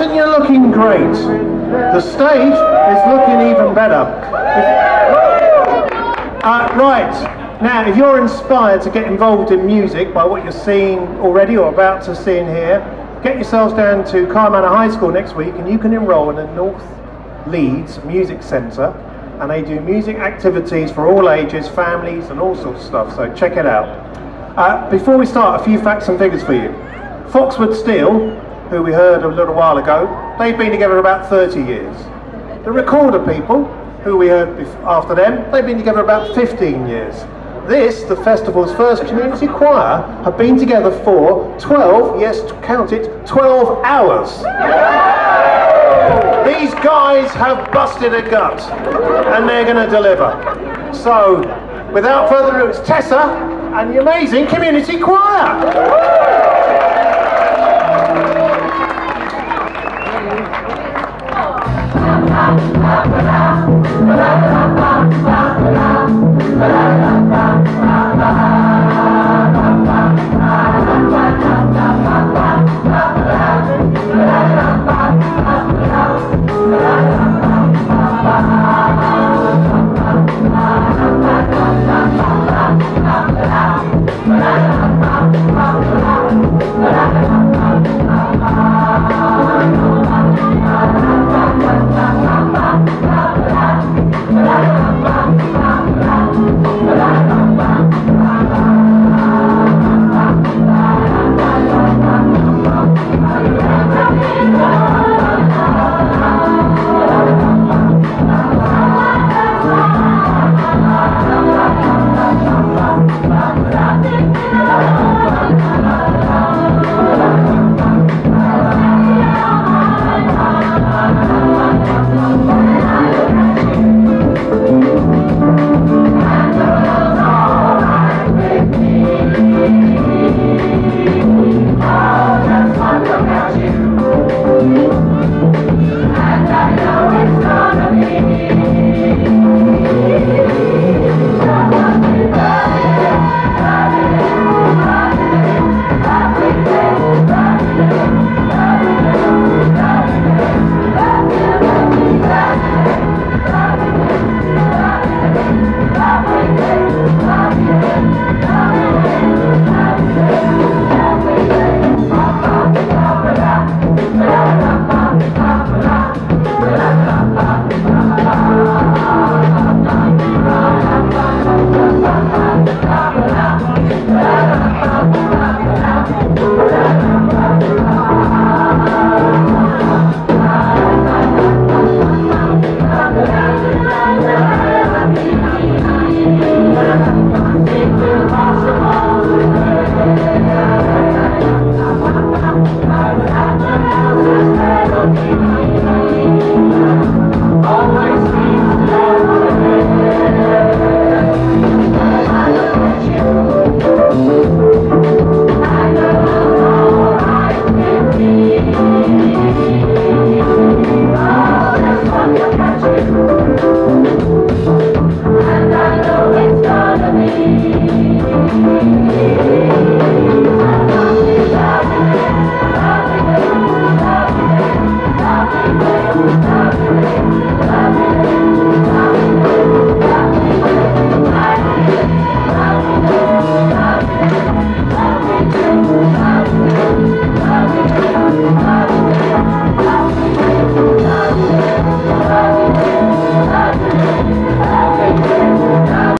Allerton, you're looking great. The stage is looking even better. Right, now if you're inspired to get involved in music by what you're seeing already or about to see in here, get yourselves down to Manor High School next week and you can enrol in the North Leeds Music Centre, and they do music activities for all ages, families and all sorts of stuff, so check it out. Before we start, a few facts and figures for you. Foxwood Steel, who we heard a little while ago, they've been together about 30 years. The Recorder People, who we heard after them, they've been together about 15 years. This, the festival's first community choir, have been together for 12, yes, count it, 12 hours. These guys have busted a gut, and they're going to deliver. So, without further ado, it's Tessa and the amazing community choir.